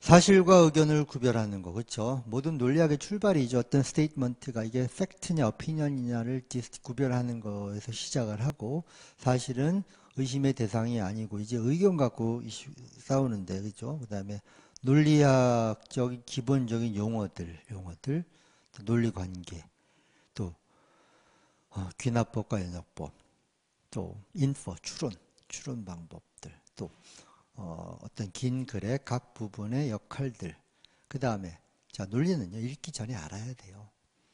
사실과 의견을 구별하는 거, 그렇죠? 모든 논리학의 출발이죠. 어떤 스테이트먼트가 이게 팩트냐, 오피니언이냐를 구별하는 거에서 시작을 하고, 사실은 의심의 대상이 아니고 이제 의견 갖고 싸우는데, 그렇죠? 그다음에 논리학적인 기본적인 용어들, 또 논리관계, 또 귀납법과 연역법, 또 인퍼, 추론 방법들, 또 어떤 긴 글의 각 부분의 역할들. 그 다음에, 자, 논리는요, 읽기 전에 알아야 돼요.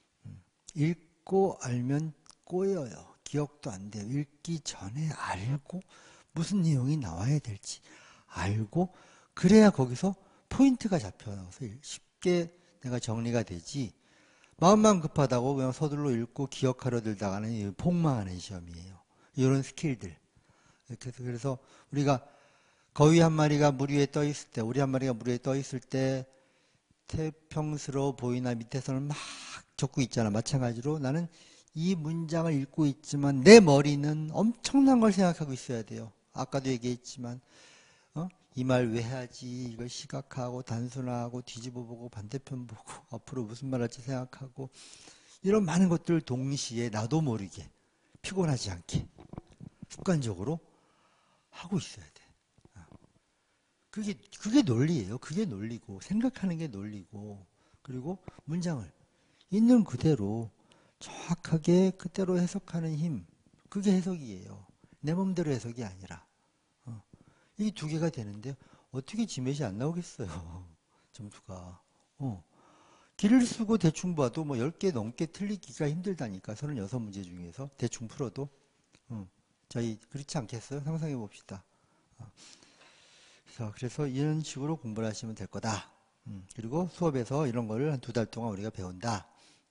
읽고 알면 꼬여요. 기억도 안 돼요. 읽기 전에 알고, 무슨 내용이 나와야 될지 알고, 그래야 거기서 포인트가 잡혀서 쉽게 내가 정리가 되지. 마음만 급하다고 그냥 서둘러 읽고 기억하려 들다가는 폭망하는 시험이에요. 이런 스킬들. 그래서 우리가 거위 한 마리가 물 위에 떠 있을 때, 우리 한 마리가 물 위에 떠 있을 때 태평스러워 보이나 밑에서는 막 적고 있잖아. 마찬가지로 나는 이 문장을 읽고 있지만 내 머리는 엄청난 걸 생각하고 있어야 돼요. 아까도 얘기했지만 이 말 왜 하지? 이걸 시각화하고 단순화하고 뒤집어보고 반대편 보고 앞으로 무슨 말 할지 생각하고 이런 많은 것들을 동시에 나도 모르게 피곤하지 않게 습관적으로 하고 있어야 돼. 그게 논리예요. 그게 논리고, 생각하는 게 논리고, 그리고 문장을 있는 그대로 정확하게 그대로 해석하는 힘, 그게 해석이에요. 내 몸대로 해석이 아니라. 이 두 개가 되는데, 어떻게 지맷이 안 나오겠어요. 점수가. 길을 쓰고 대충 봐도 뭐 10개 넘게 틀리기가 힘들다니까. 36문제 중에서. 대충 풀어도. 저희, 그렇지 않겠어요? 상상해 봅시다. 그래서 이런 식으로 공부를 하시면 될 거다. 그리고 수업에서 이런 거를 한 2달 동안 우리가 배운다.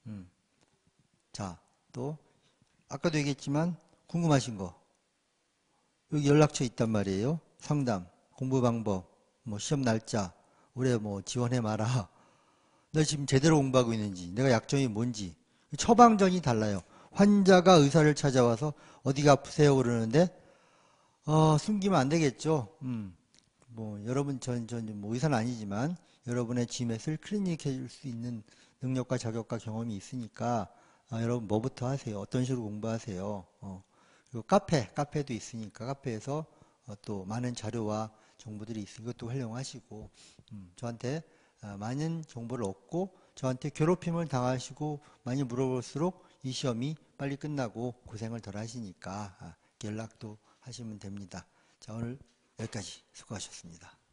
자, 또 아까도 얘기했지만 궁금하신 거 여기 연락처 있단 말이에요. 상담, 공부 방법, 뭐 시험 날짜, 올해 뭐 지원해 마라. 너 지금 제대로 공부하고 있는지, 내가 약점이 뭔지. 처방전이 달라요. 환자가 의사를 찾아와서 어디가 아프세요 그러는데 숨기면 안 되겠죠. 뭐 여러분 전 뭐 의사는 아니지만 여러분의 GMAT을 클리닉 해줄 수 있는 능력과 자격과 경험이 있으니까 여러분 뭐부터 하세요? 어떤 식으로 공부하세요? 그리고 카페도 있으니까 카페에서 또 많은 자료와 정보들이 있으니 것도 활용하시고 저한테 많은 정보를 얻고 저한테 괴롭힘을 당하시고 많이 물어볼수록 이 시험이 빨리 끝나고 고생을 덜 하시니까 연락도 하시면 됩니다. 자, 오늘 여기까지 수고하셨습니다.